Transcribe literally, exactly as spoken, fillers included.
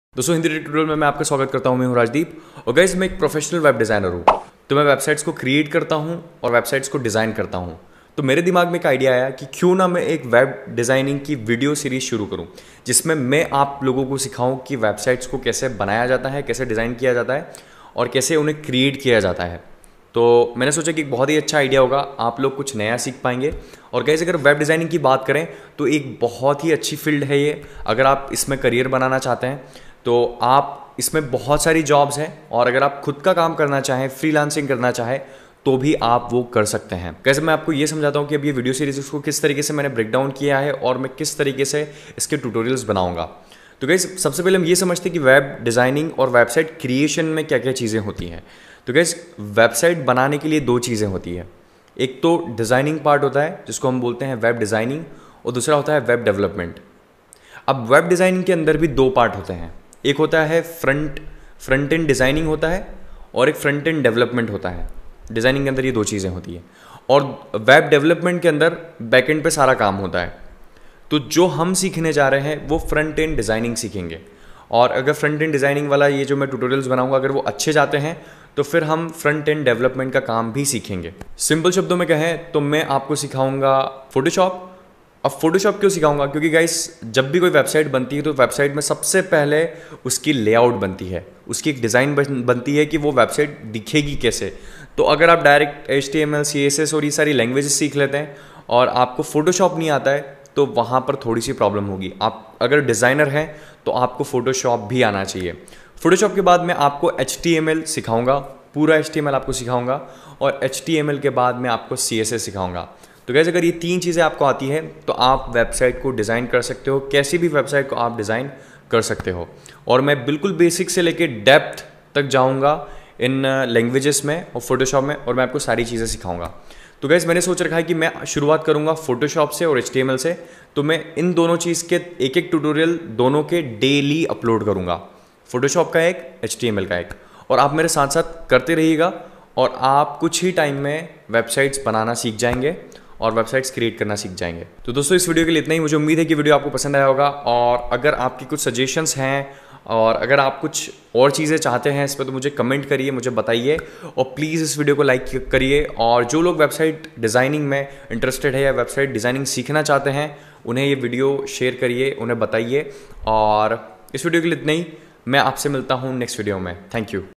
दोस्तों हिंदी ट्यूटोरियल में मैं आपका स्वागत करता हूं। मैं हूं राजदीप और गाइस मैं एक प्रोफेशनल वेब डिज़ाइनर हूं। तो मैं वेबसाइट्स को क्रिएट करता हूं और वेबसाइट्स को डिज़ाइन करता हूं। तो मेरे दिमाग में एक आइडिया आया कि क्यों ना मैं एक वेब डिज़ाइनिंग की वीडियो सीरीज शुरू करूं, जिसमें मैं आप लोगों को सिखाऊं कि वेबसाइट्स को कैसे बनाया जाता है, कैसे डिज़ाइन किया जाता है और कैसे उन्हें क्रिएट किया जाता है। तो मैंने सोचा कि एक बहुत ही अच्छा आइडिया होगा, आप लोग कुछ नया सीख पाएंगे। और गाइस अगर वेब डिज़ाइनिंग की बात करें तो एक बहुत ही अच्छी फील्ड है ये। अगर आप इसमें करियर बनाना चाहते हैं तो आप इसमें बहुत सारी जॉब्स हैं, और अगर आप खुद का काम करना चाहें, फ्रीलांसिंग करना चाहें, तो भी आप वो कर सकते हैं। कैसे मैं आपको ये समझाता हूँ कि अब ये वीडियो सीरीज को किस तरीके से मैंने ब्रेक डाउन किया है और मैं किस तरीके से इसके ट्यूटोरियल्स बनाऊंगा। तो गाइस सबसे पहले हम ये समझते हैं कि वेब डिज़ाइनिंग और वेबसाइट क्रिएशन में क्या क्या चीज़ें होती हैं। तो गाइस वेबसाइट बनाने के लिए दो चीज़ें होती है। एक तो डिज़ाइनिंग पार्ट होता है जिसको हम बोलते हैं वेब डिज़ाइनिंग, और दूसरा होता है वेब डेवलपमेंट। अब वेब डिज़ाइनिंग के अंदर भी दो पार्ट होते हैं। एक होता है फ्रंट फ्रंट एंड डिज़ाइनिंग होता है और एक फ्रंट एंड डेवलपमेंट होता है। डिज़ाइनिंग के अंदर ये दो चीज़ें होती हैं, और वेब डेवलपमेंट के अंदर बैक एंड पे सारा काम होता है। तो जो हम सीखने जा रहे हैं वो फ्रंट एंड डिज़ाइनिंग सीखेंगे, और अगर फ्रंट एंड डिज़ाइनिंग वाला ये जो मैं ट्यूटोरियल्स बनाऊंगा अगर वो अच्छे जाते हैं तो फिर हम फ्रंट एंड डेवलपमेंट का काम भी सीखेंगे। सिंपल शब्दों में कहें तो मैं आपको सिखाऊंगा फोटोशॉप। अब फोटोशॉप क्यों सिखाऊंगा? क्योंकि गाइस जब भी कोई वेबसाइट बनती है तो वेबसाइट में सबसे पहले उसकी लेआउट बनती है, उसकी एक डिज़ाइन बनती है कि वो वेबसाइट दिखेगी कैसे। तो अगर आप direct H T M L C S S और ये सारी लैंग्वेजेस सीख लेते हैं और आपको फोटोशॉप नहीं आता है तो वहाँ पर थोड़ी सी प्रॉब्लम होगी। आप अगर डिज़ाइनर हैं तो आपको फोटोशॉप भी आना चाहिए। फोटोशॉप के बाद मैं आपको एच टी एम एल सिखाऊंगा, पूरा एच टी एम एल आपको सिखाऊंगा, और एच टी एम एल के बाद मैं आपको सी एस एस सिखाऊंगा। तो गाइस अगर ये तीन चीज़ें आपको आती हैं तो आप वेबसाइट को डिज़ाइन कर सकते हो, कैसी भी वेबसाइट को आप डिज़ाइन कर सकते हो। और मैं बिल्कुल बेसिक से लेके डेप्थ तक जाऊंगा इन लैंग्वेजेस में और फोटोशॉप में, और मैं आपको सारी चीज़ें सिखाऊंगा। तो गाइस मैंने सोच रखा है कि मैं शुरुआत करूंगा फोटोशॉप से और एच टी एम एल से। तो मैं इन दोनों चीज़ के एक एक ट्यूटोरियल दोनों के डेली अपलोड करूंगा, फोटोशॉप का एक, एच टी एम एल का एक। और आप मेरे साथ साथ करते रहिएगा और आप कुछ ही टाइम में वेबसाइट्स बनाना सीख जाएंगे और वेबसाइट्स क्रिएट करना सीख जाएंगे। तो दोस्तों इस वीडियो के लिए इतना ही। मुझे उम्मीद है कि वीडियो आपको पसंद आया होगा, और अगर आपकी कुछ सजेशंस हैं और अगर आप कुछ और चीज़ें चाहते हैं इस पर तो मुझे कमेंट करिए, मुझे बताइए, और प्लीज़ इस वीडियो को लाइक करिए। और जो लोग वेबसाइट डिज़ाइनिंग में इंटरेस्टेड है या वेबसाइट डिज़ाइनिंग सीखना चाहते हैं उन्हें ये वीडियो शेयर करिए, उन्हें बताइए। और इस वीडियो के लिए इतना ही। मैं आपसे मिलता हूँ नेक्स्ट वीडियो में। Thank you.